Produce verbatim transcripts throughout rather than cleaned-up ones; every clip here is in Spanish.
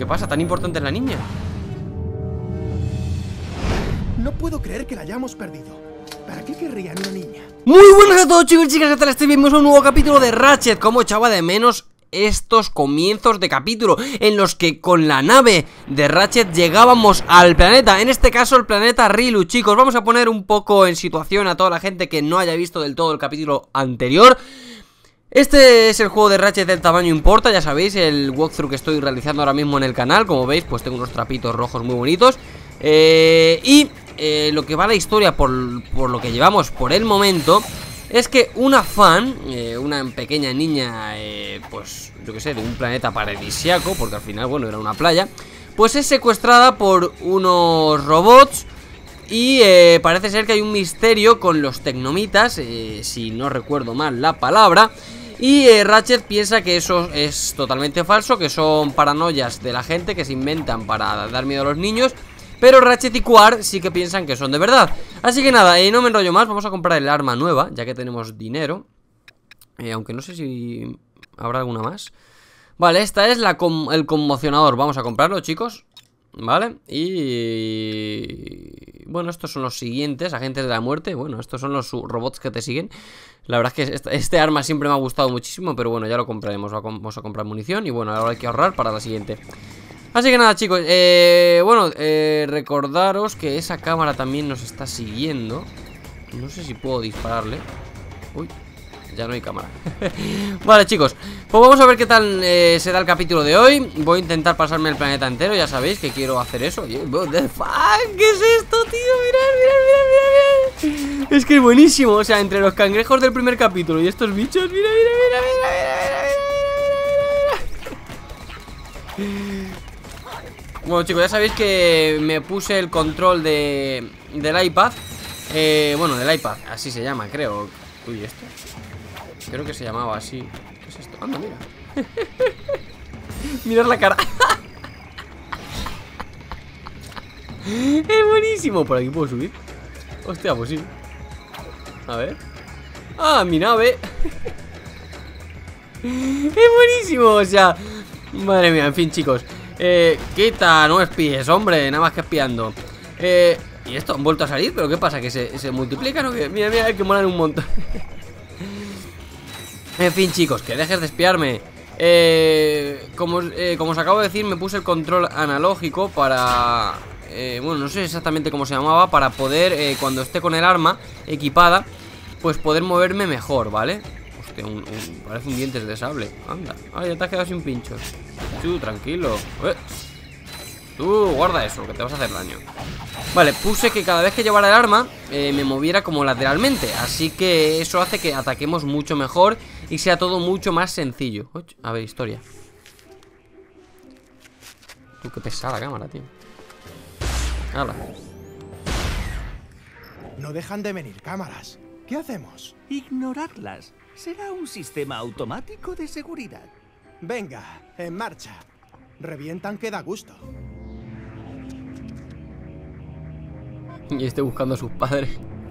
¿Qué pasa? ¿Tan importante es la niña? No puedo creer que la hayamos perdido. ¿Para qué querrían una niña? Muy buenas a todos, chicos y chicas, ¿qué tal? Estoy viendo un nuevo capítulo de Ratchet. Cómo echaba de menos estos comienzos de capítulo en los que con la nave de Ratchet llegábamos al planeta, en este caso el planeta Rilu. Chicos, vamos a poner un poco en situación a toda la gente que no haya visto del todo el capítulo anterior. Este es el juego de Ratchet del tamaño importa, ya sabéis, el walkthrough que estoy realizando ahora mismo en el canal. Como veis, pues tengo unos trapitos rojos muy bonitos. eh, Y eh, lo que va la historia, por, por lo que llevamos por el momento, es que una fan, eh, una pequeña niña, eh, pues yo que sé, de un planeta paradisiaco, porque al final, bueno, era una playa, pues es secuestrada por unos robots. Y eh, parece ser que hay un misterio con los tecnomitas, eh, si no recuerdo mal la palabra. Y eh, Ratchet piensa que eso es totalmente falso, que son paranoias de la gente que se inventan para dar miedo a los niños. Pero Ratchet y Quark sí que piensan que son de verdad. Así que nada, eh, no me enrollo más, vamos a comprar el arma nueva, ya que tenemos dinero. eh, Aunque no sé si habrá alguna más. Vale, esta es la con el conmocionador, vamos a comprarlo, chicos. Vale, y... bueno, estos son los siguientes, agentes de la muerte. Bueno, estos son los robots que te siguen. La verdad es que este, este arma siempre me ha gustado muchísimo, pero bueno, ya lo compraremos. Vamos a comprar munición y bueno, ahora hay que ahorrar para la siguiente. Así que nada, chicos, eh, bueno, eh, recordaros que esa cámara también nos está siguiendo. No sé si puedo dispararle. Uy, ya no hay cámara. Vale, chicos, pues vamos a ver qué tal eh, será el capítulo de hoy. Voy a intentar pasarme el planeta entero. Ya sabéis que quiero hacer eso. What the fuck, ¿qué es esto, tío? Mirad, mirad, mirad, mirad, mirad. Es que es buenísimo. O sea, entre los cangrejos del primer capítulo y estos bichos, mira, mira, mira, mira, mira, mira, mira, mira. Bueno, chicos, ya sabéis que me puse el control de, del iPad. eh, Bueno, del iPad, así se llama, creo. Uy, ¿esto? Creo que se llamaba así. ¿Qué es esto? Anda, mira. Mirad la cara. Es buenísimo. ¿Por aquí puedo subir? Hostia, pues sí. A ver. Ah, mi nave. Es buenísimo, o sea. Madre mía, en fin, chicos. Eh, quita, no espíes, hombre. Nada más que espiando. Eh, ¿y esto? ¿Han vuelto a salir? ¿Pero qué pasa? ¿Que se, se multiplican o qué? Mira, mira, hay que molar un montón. En fin, chicos, que dejes de espiarme. eh, como, eh, como os acabo de decir, me puse el control analógico para... Eh, bueno, no sé exactamente cómo se llamaba. Para poder, eh, cuando esté con el arma equipada, pues poder moverme mejor, ¿vale? Hostia, un, un, parece un dientes de sable. Anda, ah, ya te has quedado sin pinchos. Tú, tranquilo. eh. Tú, guarda eso, que te vas a hacer daño. Vale, puse que cada vez que llevara el arma eh, me moviera como lateralmente. Así que eso hace que ataquemos mucho mejor y sea todo mucho más sencillo. Uy, a ver, historia. Tú, qué pesada la cámara, tío. Hala. No dejan de venir cámaras. ¿Qué hacemos? Ignorarlas. Será un sistema automático de seguridad. Venga, en marcha. Revientan que da gusto. Y estoy buscando a sus padres.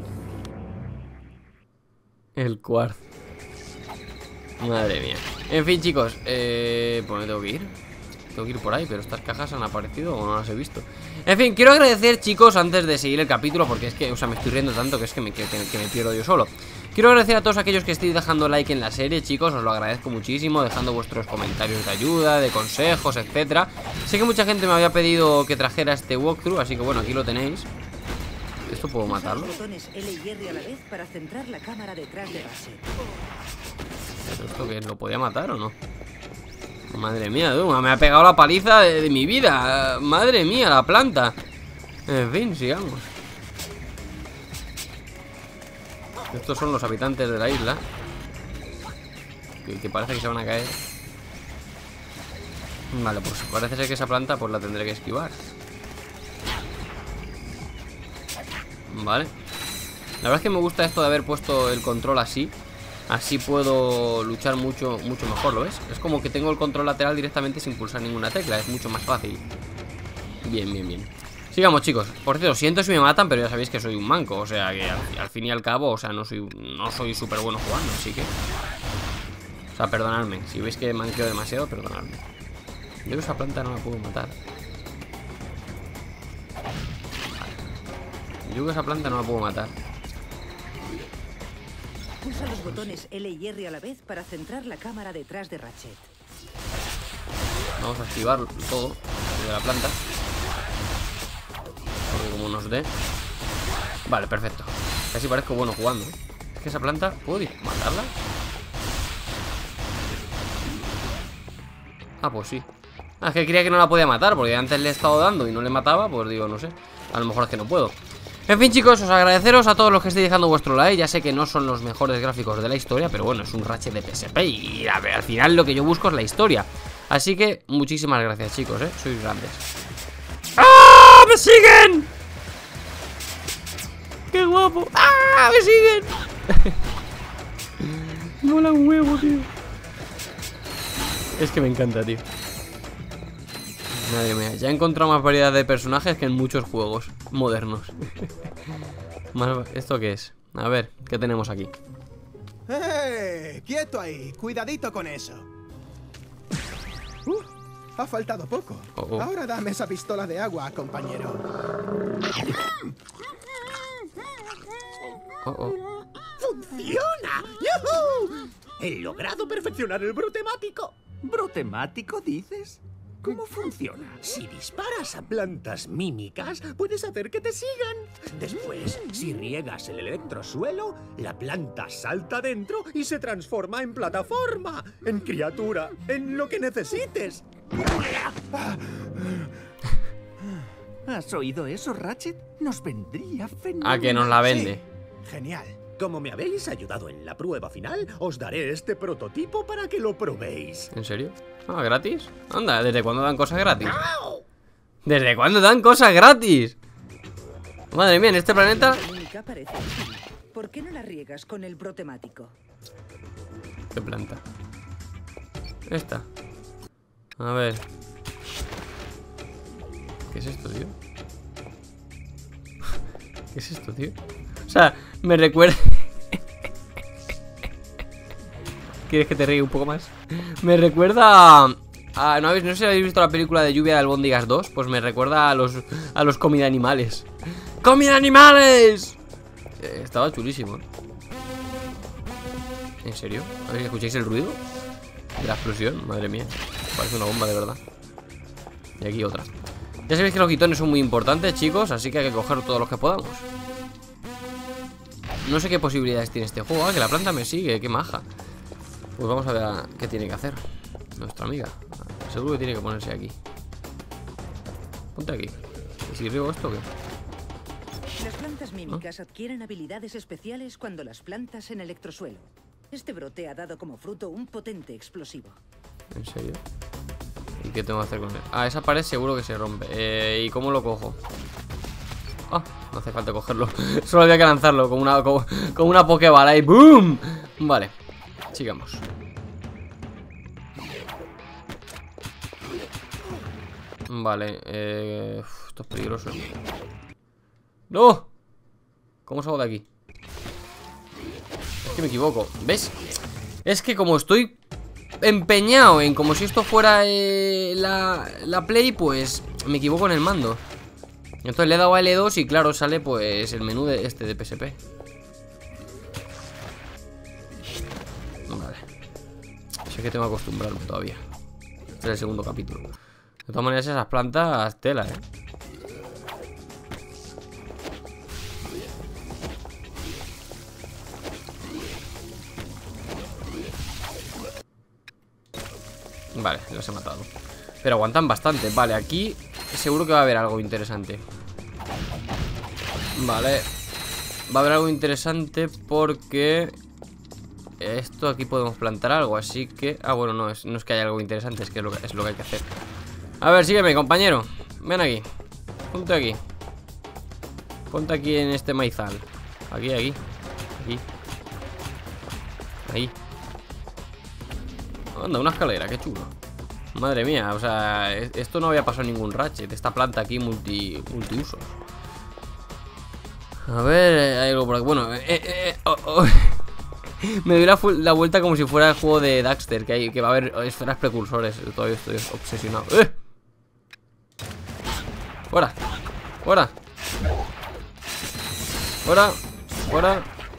El Quark. Madre mía. En fin, chicos, eh, pues me tengo que ir. Tengo que ir por ahí, pero estas cajas han aparecido o no las he visto. En fin, quiero agradecer, chicos, antes de seguir el capítulo, porque es que, o sea, me estoy riendo tanto que es que me, que, que me pierdo yo solo. Quiero agradecer a todos aquellos que estéis dejando like en la serie, chicos, os lo agradezco muchísimo, dejando vuestros comentarios de ayuda, de consejos, etcétera. Sé que mucha gente me había pedido que trajera este walkthrough, así que bueno, aquí lo tenéis. ¿Esto puedo matarlo? Botones L y R a la vez para centrar la cámara detrás de Ratchet. ¿Esto qué es? ¿Lo podía matar o no? Madre mía, tú, me ha pegado la paliza de, de mi vida. Madre mía, la planta. En fin, sigamos. Estos son los habitantes de la isla, que, que parece que se van a caer. Vale, pues parece ser que esa planta pues la tendré que esquivar. Vale. La verdad es que me gusta esto de haber puesto el control así. Así puedo luchar mucho, mucho mejor, ¿lo ves? Es como que tengo el control lateral directamente sin pulsar ninguna tecla. Es mucho más fácil. Bien, bien, bien. Sigamos, chicos. Por cierto, siento si me matan, pero ya sabéis que soy un manco. O sea, que al, al fin y al cabo, o sea, no soy no soy súper bueno jugando, así que... O sea, perdonadme. Si veis que manqueo demasiado, perdonadme. Yo esa planta no la puedo matar. Yo que esa planta no la puedo matar. Usa los botones L y R a la vez para centrar la cámara detrás de Ratchet. Vamos a activar todo lo de la planta. Porque como nos dé. Vale, perfecto. Casi parezco bueno jugando, ¿eh? Es que esa planta, ¿puedo matarla? Ah, pues sí. Ah, es que creía que no la podía matar, porque antes le he estado dando y no le mataba. Pues digo, no sé, a lo mejor es que no puedo. En fin, chicos, os agradeceros a todos los que estéis dejando vuestro like. Ya sé que no son los mejores gráficos de la historia, pero bueno, es un Ratchet de P S P. Y a ver, al final lo que yo busco es la historia. Así que muchísimas gracias, chicos, ¿eh? Sois grandes. ¡Ah! ¡Me siguen! ¡Qué guapo! ¡Ah! ¡Me siguen! Mola un huevo, tío. Es que me encanta, tío. Madre mía, ya he encontrado más variedad de personajes que en muchos juegos modernos. ¿Esto qué es? A ver, ¿qué tenemos aquí? ¡Eh! ¡Quieto ahí! ¡Cuidadito con eso! Uh, ha faltado poco. Oh, oh. Ahora dame esa pistola de agua, compañero. Oh, oh. ¡Funciona! ¡Yuhu! He logrado perfeccionar el brotemático. ¿Brotemático, dices? ¿Cómo funciona? Si disparas a plantas mímicas, puedes hacer que te sigan. Después, si riegas el electrosuelo, la planta salta dentro y se transforma en plataforma, en criatura, en lo que necesites. ¿Has oído eso, Ratchet? Nos vendría fenomenal. A que nos la vende. Sí, genial. Como me habéis ayudado en la prueba final, os daré este prototipo para que lo probéis. ¿En serio? Ah, ¿gratis? Anda, ¿desde cuándo dan cosas gratis? ¿Desde cuándo dan cosas gratis? Madre mía, en este planeta... Mímica parece útil. ¿Por qué no la riegas con el brotemático? ¿Qué planta? Esta. A ver. ¿Qué es esto, tío? ¿Qué es esto, tío? O sea, me recuerda... ¿Quieres que te ríe un poco más? Me recuerda a... a- ¿no, habéis, no sé si habéis visto la película de Lluvia de Albóndigas dos. Pues me recuerda a los, a los comida animales. ¡Comida animales! Eh, estaba chulísimo. ¿En serio? A ver, ¿escucháis el ruido? De la explosión, madre mía. Parece una bomba de verdad. Y aquí otra. Ya sabéis que los guitones son muy importantes, chicos. Así que hay que coger todos los que podamos. No sé qué posibilidades tiene este juego. Ah, que la planta me sigue, qué maja. Pues vamos a ver a qué tiene que hacer nuestra amiga. Seguro que tiene que ponerse aquí. Ponte aquí. ¿Y si riego esto o qué? Las plantas mímicas adquieren habilidades especiales cuando las plantas en electrosuelo. Este brote ha dado como fruto un potente explosivo. ¿En serio? ¿Y qué tengo que hacer con él? Ah, esa pared seguro que se rompe. eh, ¿Y cómo lo cojo? Ah, no hace falta cogerlo. Solo había que lanzarlo con una, con, con una pokeball y ¡boom! Vale, sigamos. Vale, eh, uf, esto es peligroso. ¡No! ¿Cómo salgo de aquí? Es que me equivoco, ¿ves? Es que como estoy empeñado en como si esto fuera eh, la, la Play, pues me equivoco en el mando. Entonces le he dado a L dos y claro, sale pues el menú de este de P S P. Vale. Sé que tengo que acostumbrarme todavía. Este es el segundo capítulo. De todas maneras, esas plantas, tela, eh. Vale, los he matado. Pero aguantan bastante. Vale, aquí seguro que va a haber algo interesante. Vale. Va a haber algo interesante porque esto aquí podemos plantar algo, así que... Ah, bueno, no es, no es que haya algo interesante, es que es lo que, es lo que hay que hacer. A ver, sígueme, compañero. Ven aquí. Ponte aquí. Ponte aquí en este maizal. Aquí, aquí. Aquí. Ahí. Anda, una escalera, qué chulo. Madre mía, o sea, esto no había pasado en ningún Ratchet. Esta planta aquí multi, multiusos. A ver, hay algo por aquí. Bueno, eh, eh, oh, oh. Me doy la, la vuelta como si fuera el juego de Daxter, que, hay, que va a haber esferas precursores. Todavía estoy obsesionado. ¡Eh! ¡Fuera! ¡Fuera! ¡Fuera! ¡Fuera!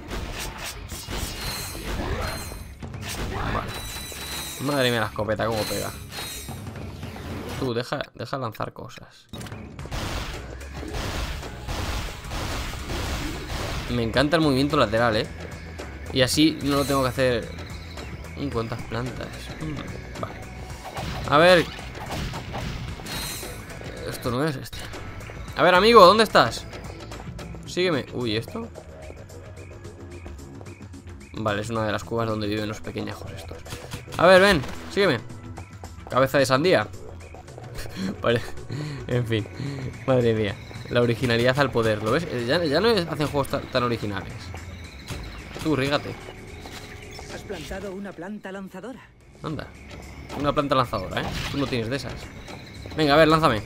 Vale. Madre mía, la escopeta, cómo pega. Tú, deja, deja lanzar cosas. Me encanta el movimiento lateral, ¿eh? Y así no lo tengo que hacer. ¿Cuántas plantas? Mm, vale. A ver. Esto no es este. A ver, amigo, ¿dónde estás? Sígueme. Uy, ¿esto? Vale, es una de las cuevas donde viven los pequeñajos estos. A ver, ven, sígueme. Cabeza de sandía. Vale. En fin. Madre mía. La originalidad al poder, ¿lo ves? Ya, ya no hacen juegos tan, tan originales. Tú, rígate. Has plantado una planta lanzadora. Anda. Una planta lanzadora, ¿eh? Tú no tienes de esas. Venga, a ver, lánzame.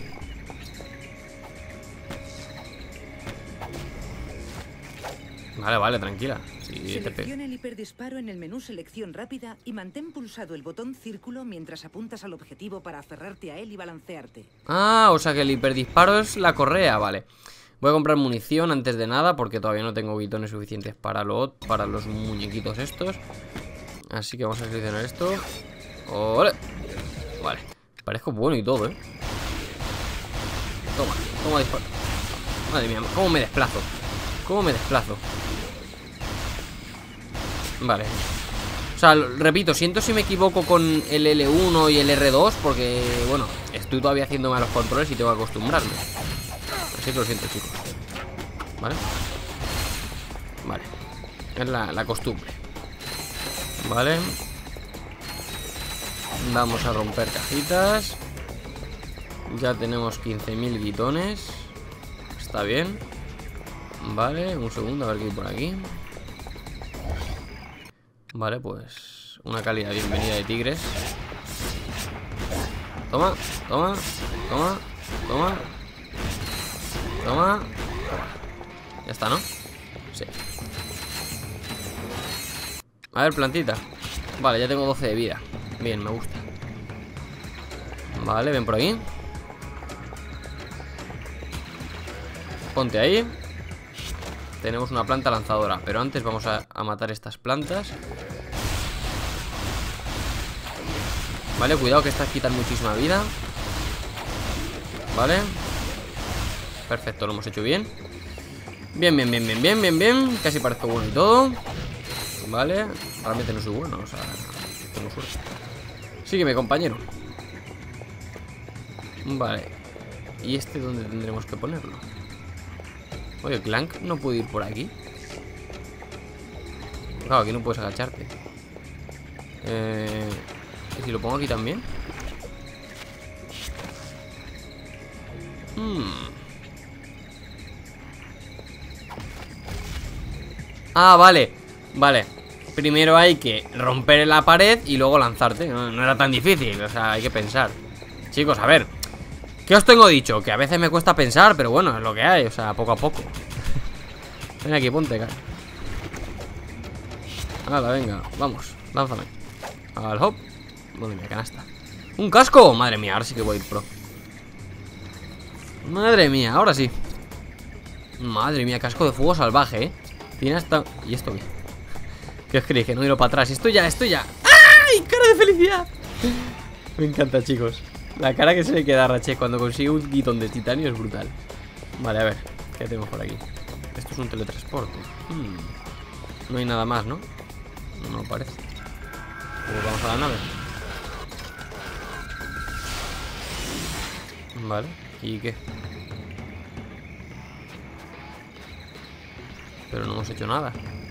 Vale, vale, tranquila. Sí, Selecciona el hiperdisparo en el menú selección rápida y mantén pulsado el botón círculo mientras apuntas al objetivo para aferrarte a él y balancearte. Ah, o sea que el hiperdisparo es la correa, vale. Voy a comprar munición antes de nada porque todavía no tengo bitones suficientes para, lo, para los muñequitos estos. Así que vamos a seleccionar esto. ¡Ole! Vale, parezco bueno y todo, ¿eh? Toma, toma disparo. Madre mía, ¿cómo me desplazo? ¿Cómo me desplazo? Vale. O sea, repito, siento si me equivoco con el L uno y el R dos porque, bueno, estoy todavía haciendo malos controles y tengo que acostumbrarme. Así que lo siento, chicos. Vale. Vale. Es la, la costumbre. Vale. Vamos a romper cajitas. Ya tenemos quince mil guitones. Está bien. Vale, un segundo, a ver qué hay por aquí. Vale, pues una cálida bienvenida de tigres. Toma, toma, toma, toma. Toma. Ya está, ¿no? Sí. A ver, plantita. Vale, ya tengo doce de vida. Bien, me gusta. Vale, ven por aquí. Ponte ahí. Tenemos una planta lanzadora. Pero antes vamos a, a matar estas plantas. Vale, cuidado que estas quitan muchísima vida. Vale. Perfecto, lo hemos hecho bien. Bien, bien, bien, bien, bien, bien, bien. Casi parezco bueno y todo. Vale, realmente no soy bueno, o sea, tengo suerte. Sígueme, compañero. Vale. ¿Y este dónde tendremos que ponerlo? Oye, Clank no puede ir por aquí. Claro, aquí no puedes agacharte. Eh, ¿Y si lo pongo aquí también? Hmm. Ah, vale. Vale. Primero hay que romper la pared y luego lanzarte. No, no era tan difícil, o sea, hay que pensar. Chicos, a ver, ¿qué os tengo dicho? Que a veces me cuesta pensar, pero bueno, es lo que hay, o sea, poco a poco. Ven aquí, ponte, cara. Hala, venga, vamos, lánzame. Al hop. Madre mía, canasta. ¡Un casco! Madre mía, ahora sí que voy a ir pro. Madre mía, ahora sí. Madre mía, casco de fuego salvaje, ¿eh? Tiene hasta... ¿Y esto qué? ¿Qué os creéis? Que no ir para atrás. Esto ya, esto ya. ¡Ay! ¡Cara de felicidad! Me encanta, chicos. La cara que se le queda a Ratchet cuando consigue un guitón de titanio es brutal. Vale, a ver, ¿qué tenemos por aquí? Esto es un teletransporte. hmm. No hay nada más, ¿no? No, no parece. Pues vamos a la nave. Vale, ¿y qué? Pero no hemos hecho nada.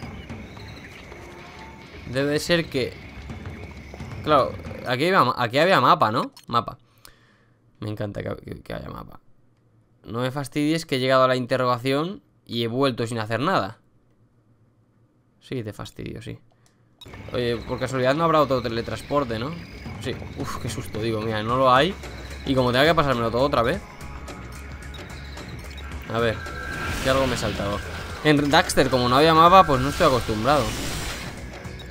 Debe ser que... Claro, aquí había, aquí había mapa, ¿no? Mapa. Me encanta que, que haya mapa. No me fastidies que he llegado a la interrogación y he vuelto sin hacer nada. Sí, te fastidio, sí. Oye, por casualidad no habrá otro teletransporte, ¿no? Sí, uff, qué susto, digo, mira, no lo hay. Y como tenga que pasármelo todo otra vez. A ver, que algo me he saltado. En Daxter, como no había mapa, pues no estoy acostumbrado.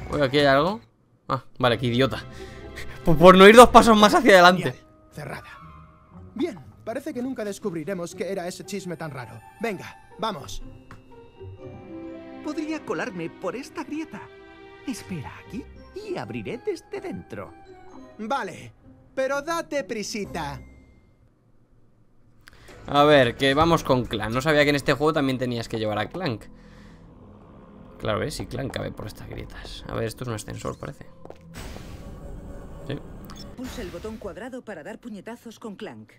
Uy, aquí hay algo. Ah, vale, qué idiota. Por, por no ir dos pasos más hacia adelante. Genial. Cerrada. Bien, parece que nunca descubriremos qué era ese chisme tan raro. Venga, vamos. Podría colarme por esta grieta. Espera aquí y abriré desde dentro. Vale, pero date prisita. A ver, que vamos con Clank. No sabía que en este juego también tenías que llevar a Clank. Claro, ¿ves? Si Clank cabe por estas grietas. A ver, esto es un ascensor, parece. Sí. Pulsa el botón cuadrado para dar puñetazos con Clank.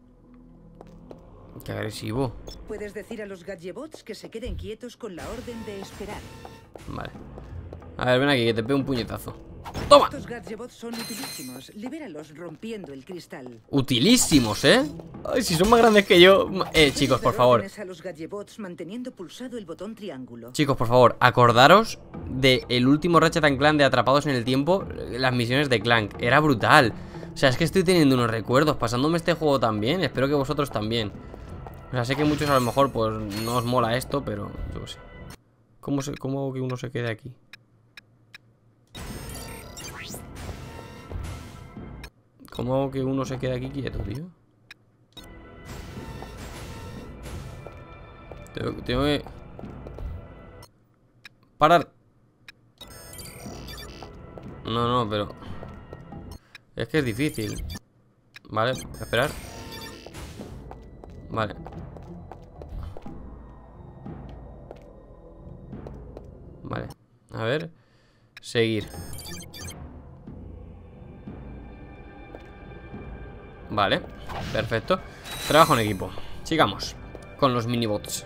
Qué agresivo. Puedes decir a los Gadgebots que se queden quietos con la orden de esperar. Vale. A ver, ven aquí, que te pego un puñetazo. ¡Toma! Estos Gadgebots son utilísimos. Libéralos rompiendo el cristal. Utilísimos, ¿eh? Ay, si son más grandes que yo. Eh, chicos, por favor. A los Gadgebots manteniendo pulsado el botón triángulo. Chicos, por favor, acordaros de el último Ratchet and Clank de Atrapados en el Tiempo. Las misiones de Clank. Era brutal. O sea, es que estoy teniendo unos recuerdos pasándome este juego también. Espero que vosotros también. O sea, sé que muchos a lo mejor pues no os mola esto, pero yo qué sé. ¿Cómo, se, ¿Cómo hago que uno se quede aquí? ¿Cómo hago que uno se quede aquí quieto, tío? Tengo, tengo que... Parar. No, no, pero... Es que es difícil. Vale, esperar. Vale. Vale, a ver. Seguir. Vale, perfecto. Trabajo en equipo. Sigamos con los minibots.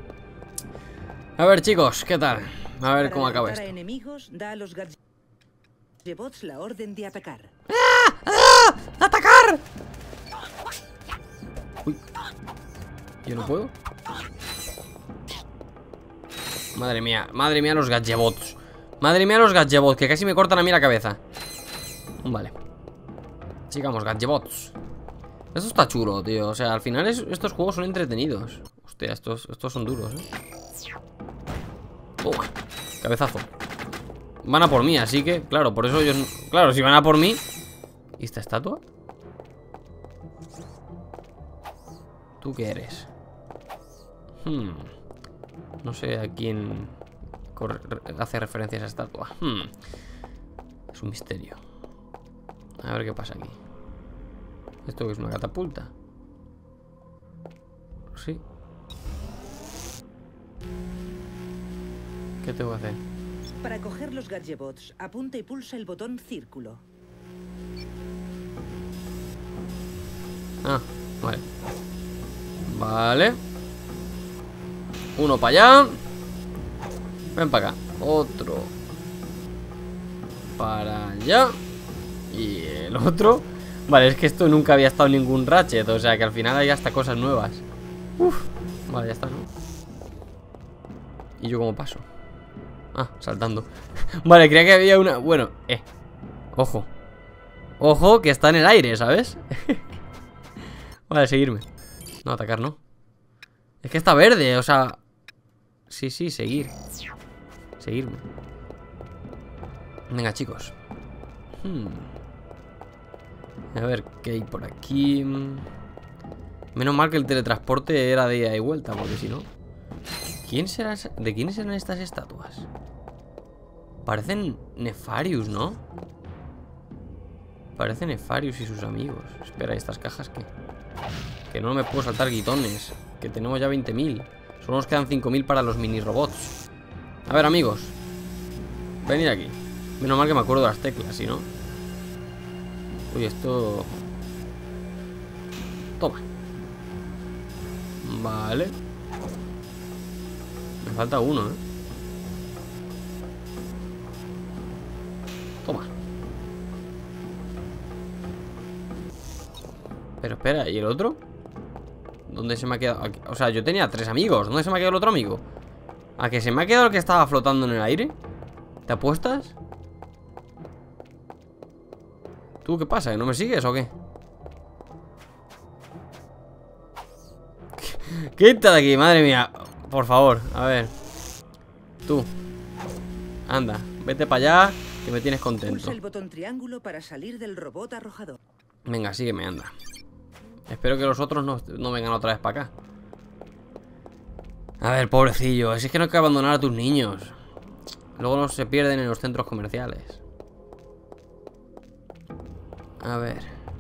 A ver, chicos, ¿qué tal? A ver cómo acaba esto. Para enemigos, da a los Gadgebots la orden de atacar. ¡Ah! ¡Ah! ¡Atacar! Uy. ¿Yo no puedo? Madre mía, madre mía los Gadgebots. Madre mía los Gadgebots, que casi me cortan a mí la cabeza. Vale. Sigamos, Gadgebots. Esto está chulo, tío. O sea, al final es, estos juegos son entretenidos. Hostia, estos, estos son duros, ¿eh? Toma. Cabezazo. Van a por mí, así que, claro, por eso ellos... Claro, si van a por mí... ¿Y esta estatua? ¿Tú qué eres? Hmm. No sé a quién hace referencia a esa estatua. Hmm. Es un misterio. A ver qué pasa aquí. ¿Esto es una catapulta? Sí. ¿Qué tengo que hacer? Para coger los Gadgebots, apunta y pulsa el botón círculo. Ah, vale. Vale. Uno para allá. Ven para acá. Otro para allá. Y el otro. Vale, es que esto nunca había estado en ningún Ratchet. O sea que al final hay hasta cosas nuevas. Uf. Vale, ya está, ¿no? ¿Y yo cómo paso? Ah, saltando. Vale, creía que había una... Bueno, eh ojo. Ojo, que está en el aire, ¿sabes? Vale, seguirme. No, atacar no. Es que está verde, o sea... Sí, sí, seguir. Seguirme. Venga, chicos. Hmm. A ver, ¿qué hay por aquí? Menos mal que el teletransporte era de ida y vuelta, porque si no... ¿Quién será? ¿De quiénes eran estas estatuas? Parecen Nefarius, ¿no? Parecen Nefarius y sus amigos. Espera, ¿estas cajas qué? Que no me puedo saltar guitones. Que tenemos ya veinte mil. Solo nos quedan cinco mil para los mini robots. A ver, amigos, venid aquí. Menos mal que me acuerdo de las teclas, si no... Uy, esto... Toma. Vale. Me falta uno, ¿eh? Toma. Pero espera, ¿y el otro? ¿Dónde se me ha quedado? Aquí. O sea, yo tenía tres amigos. ¿Dónde se me ha quedado el otro amigo? ¿A que se me ha quedado el que estaba flotando en el aire? ¿Te apuestas? ¿Tú qué pasa? ¿Que no me sigues o qué? Quítate de aquí, madre mía. Por favor, a ver. Tú. Anda, vete para allá. Que me tienes contento. Pulsa el botón triángulo para salir del robot arrojador. Venga, sígueme, anda. Espero que los otros no, no vengan otra vez para acá. A ver, pobrecillo, si es que no hay que abandonar a tus niños. Luego no se pierden en los centros comerciales. A ver.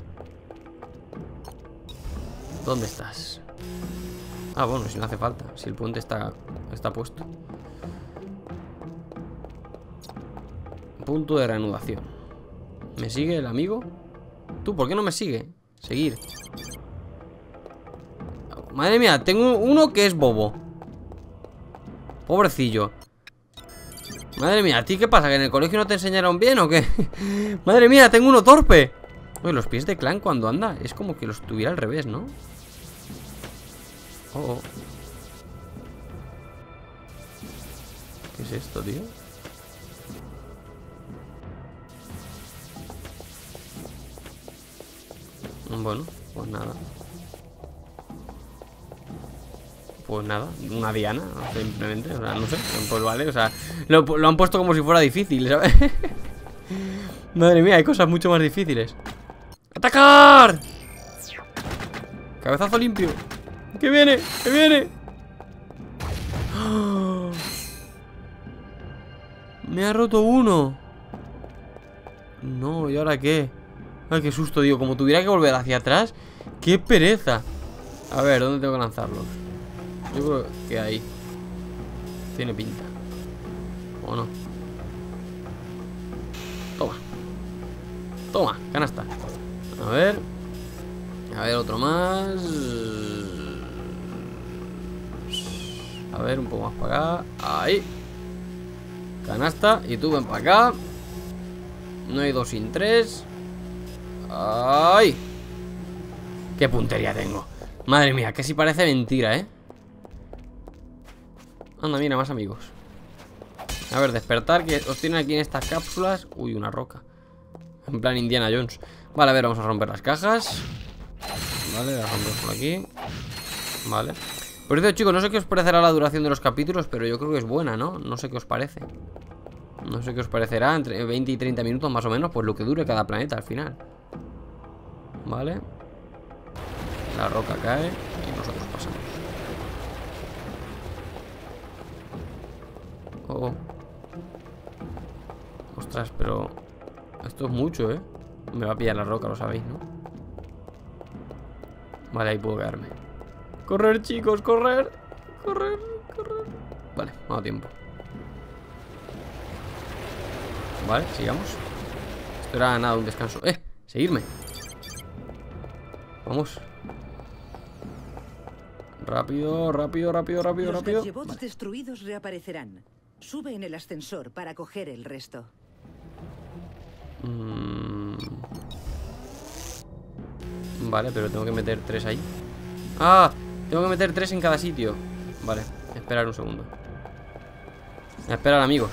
¿Dónde estás? Ah, bueno, si no hace falta. Si el puente está, está puesto. Punto de reanudación. ¿Me sigue el amigo? ¿Tú por qué no me sigue? Seguir. Madre mía, tengo uno que es bobo. Pobrecillo. Madre mía, ¿a ti qué pasa? ¿Que en el colegio no te enseñaron bien o qué? Madre mía, tengo uno torpe. Oye, los pies de Clank cuando anda es como que los tuviera al revés, ¿no? Oh, oh. ¿Qué es esto, tío? Bueno, pues nada. Pues nada, una diana, simplemente, o sea, no sé, pues vale, o sea, lo, lo han puesto como si fuera difícil, ¿sabes? Madre mía, hay cosas mucho más difíciles. ¡Atacar! Cabezazo limpio. ¡Que viene! ¡Que viene! ¡Oh! Me ha roto uno. No, ¿y ahora qué? Ay, qué susto, digo, como tuviera que volver hacia atrás. ¡Qué pereza! A ver, ¿dónde tengo que lanzarlos? Yo creo que ahí. Tiene pinta. ¿O no? Toma. Toma, canasta. A ver. A ver, otro más. A ver, un poco más para acá. Ahí. Canasta. Y tú ven para acá. No hay dos sin tres. ¡Ay! ¡Qué puntería tengo! Madre mía, que si parece mentira, ¿eh? Anda, mira, más amigos. A ver, despertar, que os tienen aquí en estas cápsulas. Uy, una roca. En plan Indiana Jones. Vale, a ver, vamos a romper las cajas. Vale, las rompemos por aquí. Vale. Por cierto, chicos, no sé qué os parecerá la duración de los capítulos, pero yo creo que es buena, ¿no? No sé qué os parece. No sé qué os parecerá, entre veinte y treinta minutos más o menos, pues lo que dure cada planeta al final. Vale. La roca cae y nosotros pasamos. Oh. Ostras, pero esto es mucho, ¿eh? Me va a pillar la roca, lo sabéis, ¿no? Vale, ahí puedo quedarme. Correr, chicos, correr. Correr, correr. Vale, no da tiempo. Vale, sigamos. Esto era nada, un descanso. ¡Eh! Seguirme. Vamos. Rápido, rápido, rápido, rápido, Los rápido. gadgebots Vale. destruidos reaparecerán. Sube en el ascensor para coger el resto. Mm. Vale, pero tengo que meter tres ahí. ¡Ah! Tengo que meter tres en cada sitio. Vale, esperar un segundo. Esperar, amigos.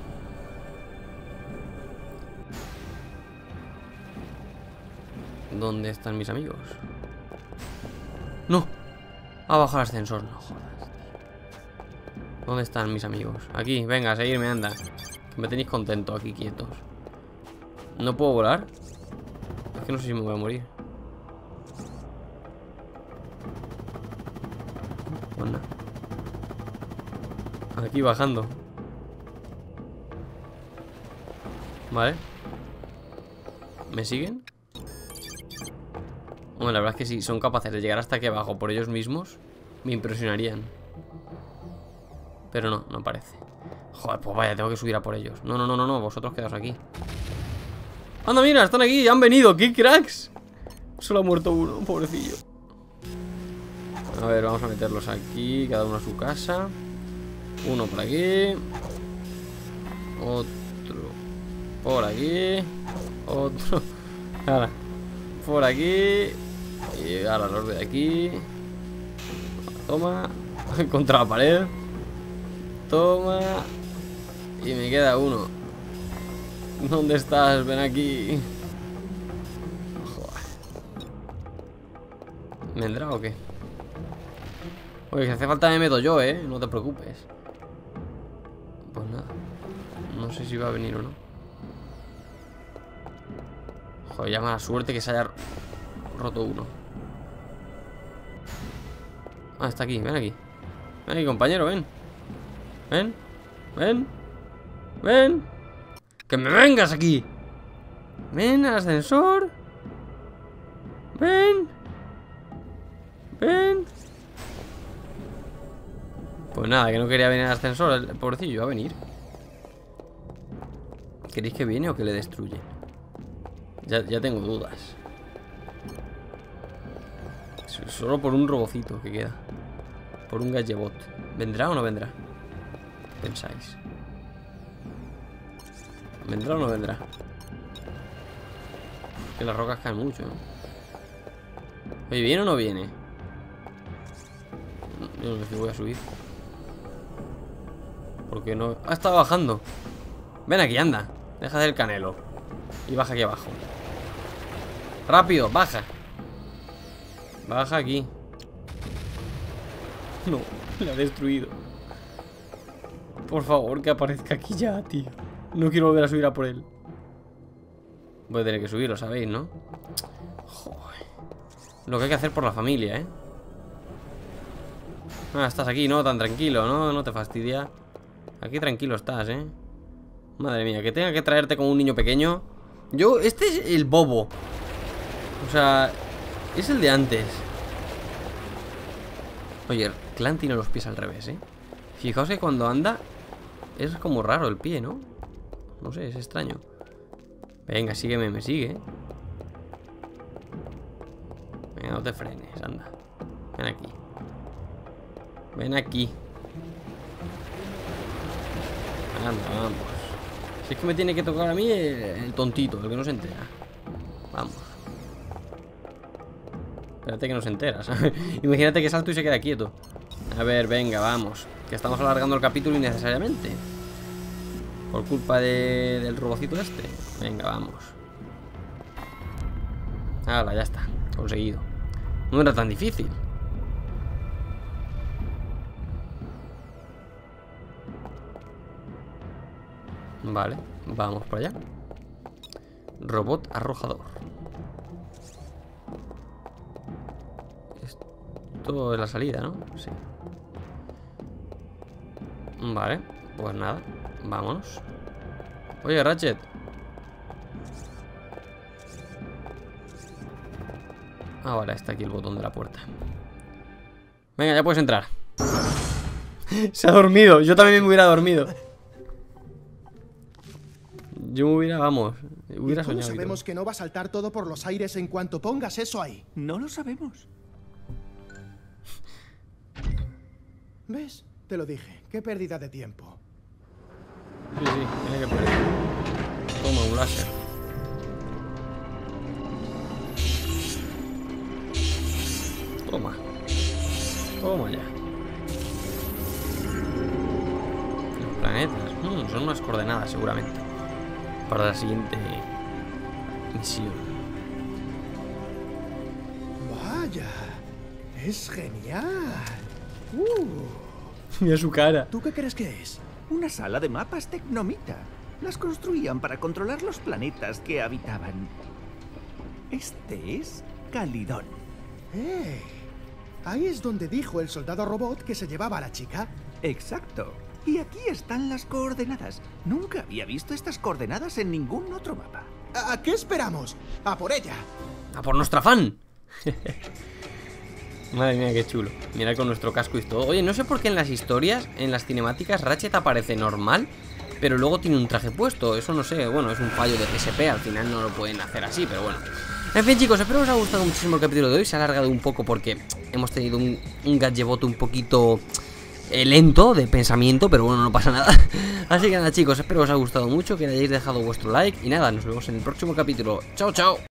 ¿Dónde están mis amigos? ¡No! Ha bajado el ascensor, no jodas. ¿Dónde están mis amigos? Aquí, venga, a seguirme, anda. Que me tenéis contento aquí, quietos. ¿No puedo volar? Es que no sé si me voy a morir. Bueno. Aquí bajando. Vale. ¿Me siguen? Bueno, la verdad es que si son capaces de llegar hasta aquí abajo por ellos mismos, me impresionarían. Pero no, no parece. Joder, pues vaya, tengo que subir a por ellos. No, no, no, no, no, vosotros quedaos aquí. Anda, mira, están aquí, ya han venido. ¡Qué cracks! Solo ha muerto uno, pobrecillo. A ver, vamos a meterlos aquí, cada uno a su casa. Uno por aquí. Otro por aquí. Otro. Ahora, por aquí. Y ahora los de aquí. Toma. Contra la pared. Toma. Y me queda uno. ¿Dónde estás? Ven aquí. Joder. ¿Vendrá o qué? Oye, si hace falta me meto yo, ¿eh? No te preocupes. Pues nada. No sé si va a venir o no. Joder, ya mala suerte que se haya roto uno. Ah, está aquí, ven aquí. Ven aquí, compañero, ven. Ven, ven, ven. ¡Que me vengas aquí! Ven al ascensor. Ven. Ven. Pues nada, que no quería venir al ascensor. El pobrecillo va a venir. ¿Queréis que viene o que le destruye? Ya, ya tengo dudas. Solo por un robocito que queda. Por un gadgetbot. ¿Vendrá o no vendrá? ¿Pensáis? ¿Vendrá o no vendrá? Que las rocas caen mucho, ¿no? Oye, ¿viene o no viene? Yo no sé si voy a subir. Porque no... Ah, está bajando. Ven aquí, anda. Deja de hacer el canelo. Y baja aquí abajo. Rápido, baja. Baja aquí. No, la ha destruido. Por favor, que aparezca aquí ya, tío. No quiero volver a subir a por él. Voy a tener que subir, lo sabéis, ¿no? Joder. Lo que hay que hacer por la familia, ¿eh? Ah, estás aquí, ¿no? Tan tranquilo, ¿no? No te fastidia. Aquí tranquilo estás, ¿eh? Madre mía, que tenga que traerte como un niño pequeño. Yo, este es el bobo. O sea, es el de antes. Oye, Clan tiene los pies al revés, ¿eh? Fijaos que cuando anda es como raro el pie, ¿no? No sé, es extraño. Venga, sígueme, me sigue. Venga, no te frenes, anda. Ven aquí. Ven aquí. Anda, vamos. Si es que me tiene que tocar a mí el, el tontito, el que no se entera. Vamos. Espérate que no se entera, ¿sabes? Imagínate que salto y se queda quieto. A ver, venga, vamos. Que estamos alargando el capítulo innecesariamente. Por culpa de, del robocito este. Venga, vamos. Hala, ya está. Conseguido. No era tan difícil. Vale, vamos para allá. Robot arrojador. Esto es la salida, ¿no? Sí. Vale, pues nada. Vámonos. Oye, Ratchet. Ah, vale, está aquí el botón de la puerta. Venga, ya puedes entrar. Se ha dormido, yo también me hubiera dormido. Yo me hubiera, vamos, hubiera ¿Cómo soñado. sabemos que no va a saltar todo por los aires en cuanto pongas eso ahí? No lo sabemos. ¿Ves? Te lo dije, qué pérdida de tiempo. Sí, sí, tiene que perder. Toma, un láser. Toma. Toma ya. Los planetas. Mm, son unas coordenadas seguramente. Para la siguiente misión. Vaya, es genial. Uh, Mira su cara. ¿Tú qué crees que es? Una sala de mapas tecnomita. Las construían para controlar los planetas que habitaban. Este es Calidón. ¡Ey! Ahí es donde dijo el soldado robot que se llevaba a la chica. Exacto. Y aquí están las coordenadas. Nunca había visto estas coordenadas en ningún otro mapa. ¿A qué esperamos? ¡A por ella! ¡A por nuestra fan! Madre mía, qué chulo. Mira con nuestro casco y todo. Oye, no sé por qué en las historias, en las cinemáticas, Ratchet aparece normal, pero luego tiene un traje puesto. Eso no sé, bueno, es un fallo de P S P. Al final no lo pueden hacer así, pero bueno. En fin, chicos, espero que os haya gustado muchísimo el capítulo de hoy. Se ha alargado un poco porque hemos tenido un, un gadgetbot un poquito eh, lento de pensamiento, pero bueno, no pasa nada. Así que nada, chicos, espero que os haya gustado mucho, que le hayáis dejado vuestro like. Y nada, nos vemos en el próximo capítulo. Chao, chao.